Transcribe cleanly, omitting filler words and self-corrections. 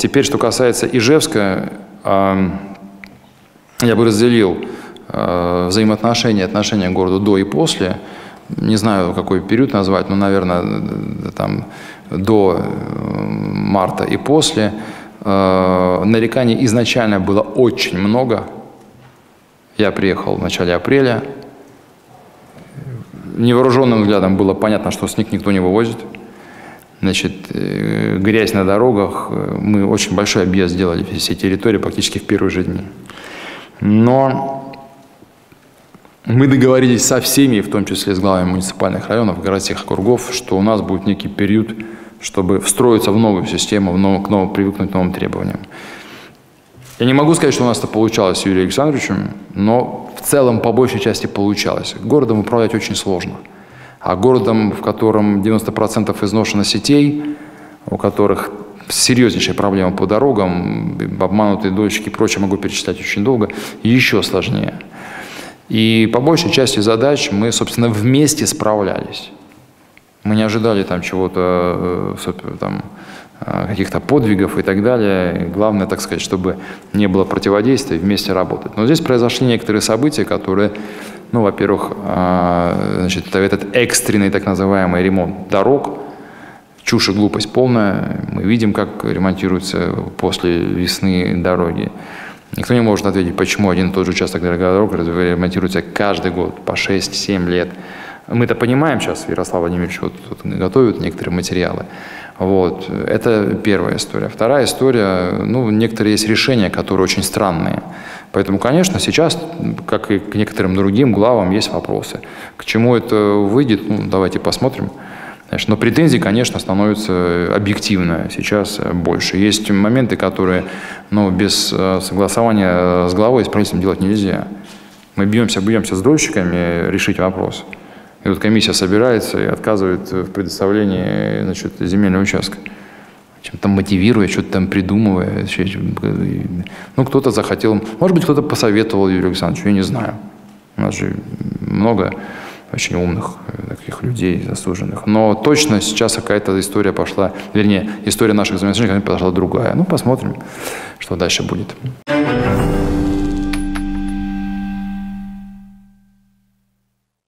Теперь, что касается Ижевска, я бы разделил взаимоотношения, отношения к городу до и после. Не знаю, какой период назвать, но, наверное, там, до марта и после. Нареканий изначально было очень много. Я приехал в начале апреля. Невооруженным взглядом было понятно, что снег никто не вывозит. Значит, грязь на дорогах. Мы очень большой объезд сделали всей территории практически в первые же дни. Но мы договорились со всеми, в том числе с главами муниципальных районов, городских округов, что у нас будет некий период, чтобы встроиться в новую систему, привыкнуть к новым требованиям. Я не могу сказать, что у нас это получалось с Юрием Александровичем, но в целом по большей части получалось. Городом управлять очень сложно. А городом, в котором 90% изношено сетей, у которых серьезнейшая проблема по дорогам, обманутые дольщики и прочее, могу перечислять очень долго, еще сложнее. И по большей части задач мы, собственно, вместе справлялись. Мы не ожидали там чего-то, там, каких-то подвигов и так далее. Главное, так сказать, чтобы не было противодействия, вместе работать. Но здесь произошли некоторые события, которые, ну, во-первых, значит, этот экстренный так называемый ремонт дорог, чушь и глупость полная. Мы видим, как ремонтируются после весны дороги. Никто не может ответить, почему один и тот же участок дорог ремонтируется каждый год по 6-7 лет. Мы-то понимаем сейчас, Ярослав Владимирович вот готовит некоторые материалы. Вот. Это первая история. Вторая история, ну, некоторые есть решения, которые очень странные. Поэтому, конечно, сейчас, как и к некоторым другим главам, есть вопросы. К чему это выйдет, ну, давайте посмотрим. Но претензий, конечно, становится объективно сейчас больше. Есть моменты, которые, ну, без согласования с главой, с правительством делать нельзя. Мы бьемся с дольщиками решить вопрос. И вот комиссия собирается и отказывает в предоставлении, значит, земельного участка. Чем-то мотивируя, что-то там придумывая. Ну, кто-то захотел, может быть, кто-то посоветовал Юрию Александровичу, я не знаю. У нас же много очень умных таких людей, заслуженных. Но точно сейчас какая-то история пошла, вернее, история наших взаимоотношений пошла другая. Ну, посмотрим, что дальше будет.